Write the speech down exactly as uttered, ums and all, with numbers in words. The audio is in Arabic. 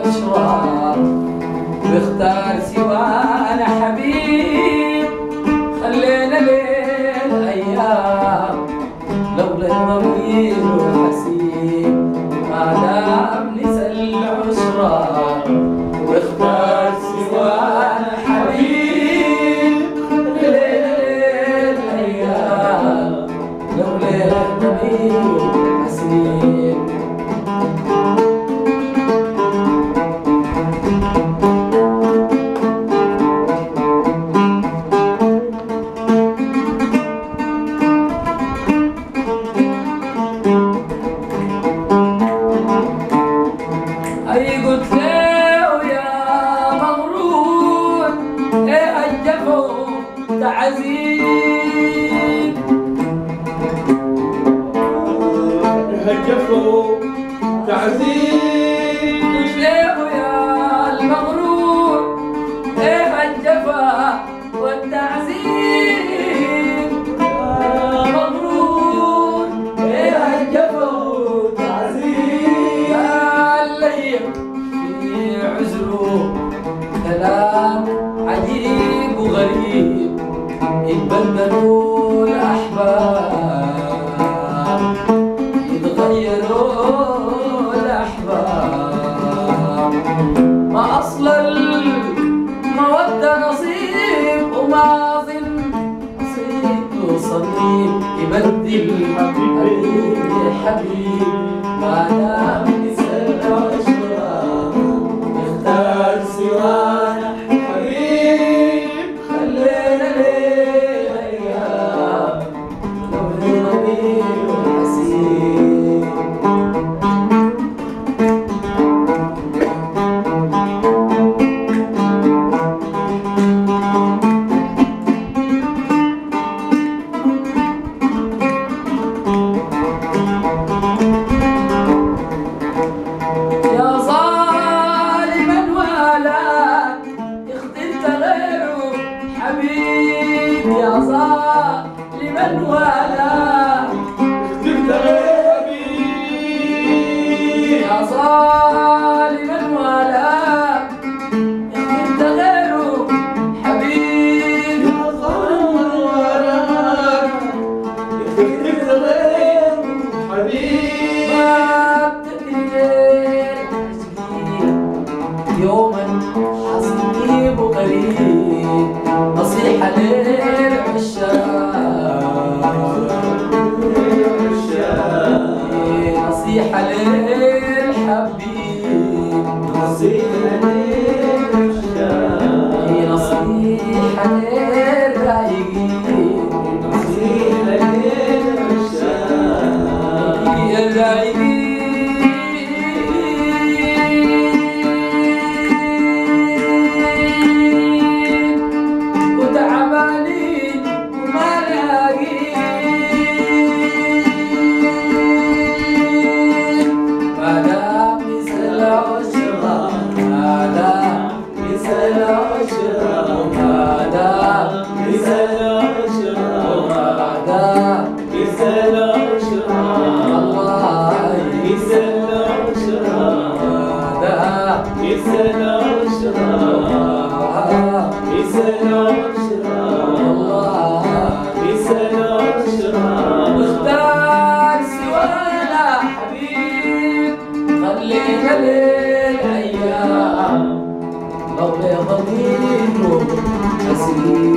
العشرة واختار سوانا حبيب. خلينا ليل أيام لولا ضمير وحسيب ما دام نسى العشرة واختار سوانا حبيب. خلينا ليل أيام لولا ضمير وحسيب. أي قلت له يا مغرور إيه هجفوا تعذيب. هجفوا تعذيب. قلت له يا المغرور إيه هجفا والتعذيب. يا مغرور إيه هجفوا تعذيب. قال لي في عذره كلام عجيب وغريب يتبدلوا الأحباب يتغيروا الأحباب. ما أصل المودة نصيب وما ظن نصيب وصليب يبدل حبيب حبيب. ما دام نسى العشرة اختار سوانا حبيب. خلينا ليل أيام لولا ضمير وحسيب. يا ظالما ولا اخترت غيره حبيب. يا ظالما ولا اخترت غير حبيب. يا ظالما ولا اخترت غيره حبيب. يا ظالما ولا اخترت غير حبيب. ما بتدري يوما حصيب وقريب. نصيحة للعشاق نصيحة للحبيب. نصيحة للعشاق نصيحة للرايقين. نصيحة للعشاق الرايقين وتعبانين وما لاقين. ما دام نسى العشرة ما دام نسى العشرة ما دام نسى العشرة ما دام نسى العشرة الله نسى العشرة ما دام نسى العشرة نسى العشرة الله نسى العشرة. واختار سوانا حبيب. خلينا ليل أيام لولا ضمير حسيب.